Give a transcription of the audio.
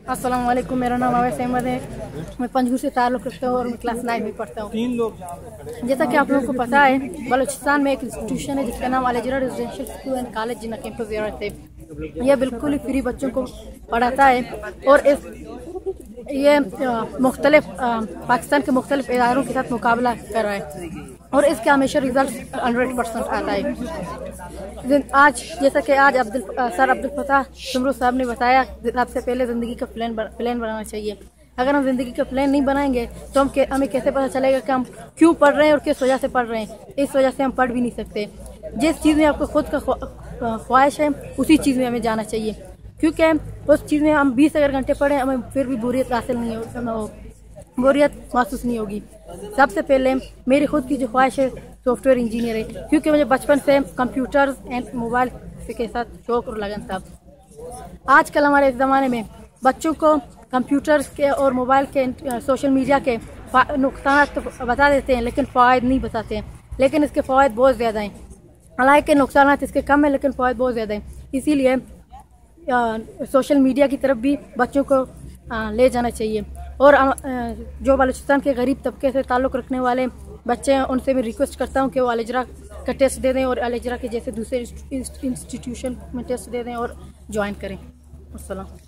अस्सलाम वालेकुम, मेरा नाम अवैस अहमद है। मैं पंजगुर से ताल्लुक़ रखता हूँ और मैं क्लास 9 में पढ़ता हूँ। जैसा कि आप लोगों को पता है, बलूचिस्तान में एक इंस्टीट्यूशन है जिसका नाम अल-हिज्जरह residential school and college Jinnah campus Ziarat है। यह बिल्कुल ही फ्री बच्चों को पढ़ाता है और ये मुख्तलिफ पाकिस्तान के मुख्तलिफ इदारों के साथ मुकाबला कर रहा है और इसका हमेशा रिजल्ट 100% आता है। आज जैसा कि आज सर अब्दुल फताह सुमरू साहब ने बताया, सबसे पहले ज़िंदगी का प्लान बनाना चाहिए। अगर हम ज़िंदगी का प्लान नहीं बनाएंगे तो हमें कैसे पता चलेगा कि हम क्यों पढ़ रहे हैं और किस वजह से पढ़ रहे हैं। इस वजह से हम पढ़ भी नहीं सकते। जिस चीज़ में आपको खुद का ख्वाहिश है उसी चीज़ में हमें जाना चाहिए, क्योंकि उस चीज़ में हम 20 अगर घंटे पढ़ें हमें फिर भी बोरियत हासिल नहीं हो, बोरियत महसूस नहीं होगी। सबसे पहले मेरी खुद की जो ख्वाहिश है सॉफ्टवेयर इंजीनियर है, क्योंकि मुझे बचपन से कंप्यूटर एंड मोबाइल के साथ शौक और लगन था। आजकल हमारे इस ज़माने में बच्चों को कंप्यूटर के और मोबाइल के सोशल मीडिया के नुकसान तो बता देते हैं लेकिन फ़ायदे नहीं बताते हैं, लेकिन इसके फ़ायदे बहुत ज़्यादा हैं। हालांकि नुकसान इसके कम है लेकिन फ़ायदे बहुत ज़्यादा हैं। इसीलिए सोशल मीडिया की तरफ भी बच्चों को ले जाना चाहिए। और जो बलूचिस्तान के गरीब तबके से ताल्लुक़ रखने वाले बच्चे हैं उनसे मैं रिक्वेस्ट करता हूँ कि वो अल-हिज्जरह का टेस्ट दे दें और अल-हिज्जरह के जैसे दूसरे इंस्टीट्यूशन में टेस्ट दे दें और ज्वाइन करें। अस्सलाम।